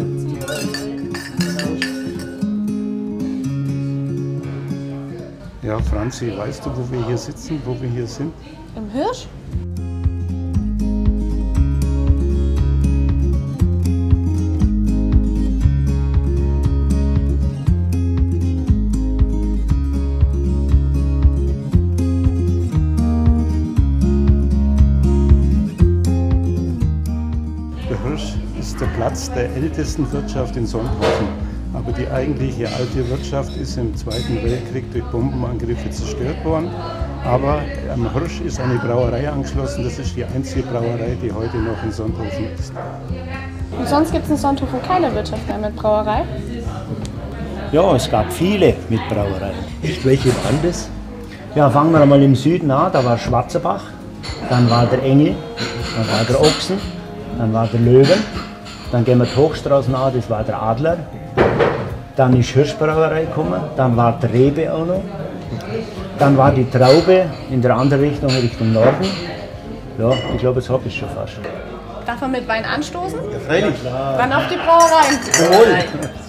Ja, Franzi, weißt du, wo wir hier sitzen, wo wir hier sind? Im Hirsch? Der Hirsch ist der Platz der ältesten Wirtschaft in Sonthofen. Aber die eigentliche alte Wirtschaft ist im Zweiten Weltkrieg durch Bombenangriffe zerstört worden. Aber am Hirsch ist eine Brauerei angeschlossen. Das ist die einzige Brauerei, die heute noch in Sonthofen ist. Und sonst gibt es in Sonthofen keine Wirtschaft mehr mit Brauerei? Ja, es gab viele mit Brauereien. Echt, welche waren das? Ja, fangen wir mal im Süden an, da war Schwarzenbach, dann war der Engel, dann war der Ochsen, dann war der Löwen, dann gehen wir die Hochstraße an, das war der Adler, dann ist Hirschbrauerei gekommen, dann war der Rebe auch noch, dann war die Traube in der anderen Richtung, Richtung Norden. Ja, ich glaube, das habe ich schon fast. Darf man mit Wein anstoßen? Ja, freilich. Dann auf die Brauerei. Jawohl.